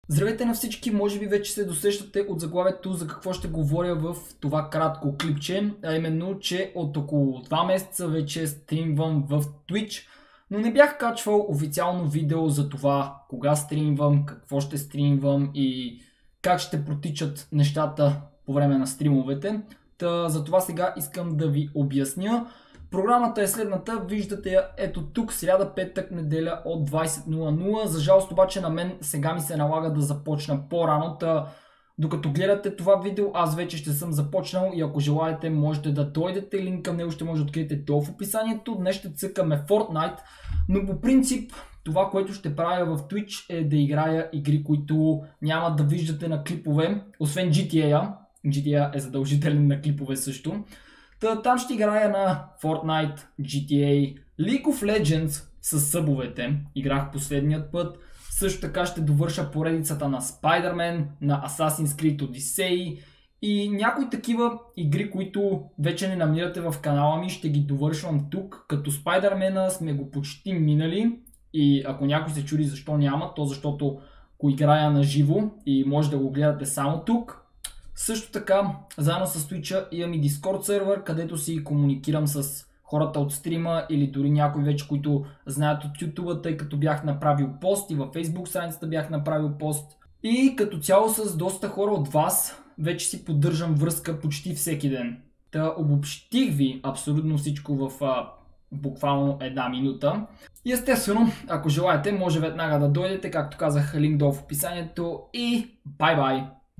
Здравейте на всички, може би вече се досещате от заглавието за какво ще говоря в това кратко клипче, а именно, че от около 2 месеца вече стримвам в Twitch, но не бях качвал официално видео за това кога стримвам, какво ще стримвам и как ще протичат нещата по време на стримовете. Затова сега искам да ви обясня. Програмата е следната, виждате я ето тук, сряда, петък, неделя от 20:00. За жалост обаче на мен сега ми се налага да започна по-рано, докато гледате това видео аз вече ще съм започнал и ако желаете можете да дойдете, линк към него ще може да откриете долу в описанието. Днес ще цъкаме Fortnite, но по принцип това, което ще правя в Twitch е да играя игри, които няма да виждате на клипове, освен GTA. GTA е задължителен на клипове също. Там ще играя на Fortnite, GTA, League of Legends с събовете. Играх последният път. Също така ще довърша поредицата на Spider-Man, на Assassin's Creed Odyssey и някои такива игри, които вече не намирате в канала ми, ще ги довършвам тук. Като Spider-Man сме го почти минали и ако някой се чуди защо няма, то защото го играя на живо и може да го гледате само тук. Също така, заедно с Twitch имам и Discord сервер, където си комуникирам с хората от стрима или дори някои вече, които знаят от YouTube, тъй като бях направил пост и във Facebook страницата бях направил пост. И като цяло с доста хора от вас вече си поддържам връзка почти всеки ден. Обобщих ви абсолютно всичко в буквално една минута. И естествено, ако желаете, може веднага да дойдете, както казах, линк долу в описанието и бай-бай!